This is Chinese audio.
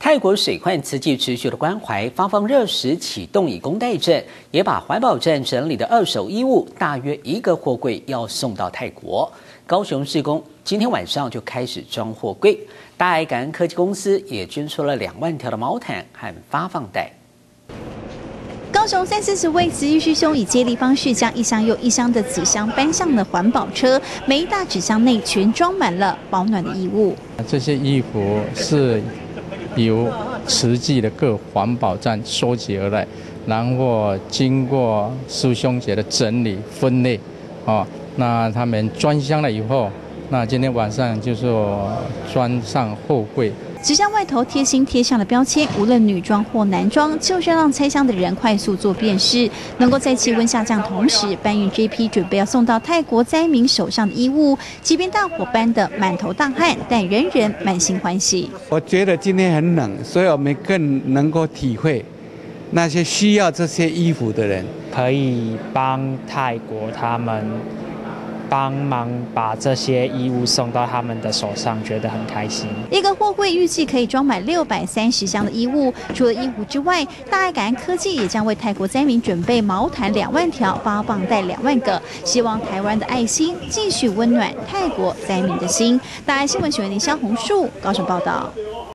泰国水患慈济持续的关怀，发放热食启动以工代赈，也把环保站整理的二手衣物大约1个货柜要送到泰国。高雄市工今天晚上就开始装货柜，大爱感恩科技公司也捐出了2万条的毛毯和发放袋。 高雄30-40位慈济师兄以接力方式，将一箱又一箱的纸箱搬上了环保车，每一大纸箱内全装满了保暖的衣物。 这些衣服是由慈济的各环保站收集而来，然后经过师兄姐的整理分类，那他们装箱了以后，那今天晚上就说装上货柜。 纸箱外头贴心贴上的标签，无论女装或男装，就是让拆箱的人快速做辨识，能够在气温下降同时搬运这批准备要送到泰国灾民手上的衣物。即便大伙搬得满头大汗，但人人满心欢喜。 我觉得今天很冷，所以我们更能够体会那些需要这些衣服的人， 可以帮泰国他们帮忙把这些衣物送到他们的手上，觉得很开心。 1个货柜预计可以装满630箱的衣物。除了衣服之外，大爱感恩科技也将为泰国灾民准备毛毯2万条、发放袋2万个，希望台湾的爱心继续温暖泰国灾民的心。大爱新闻学林萧红树高雄报道。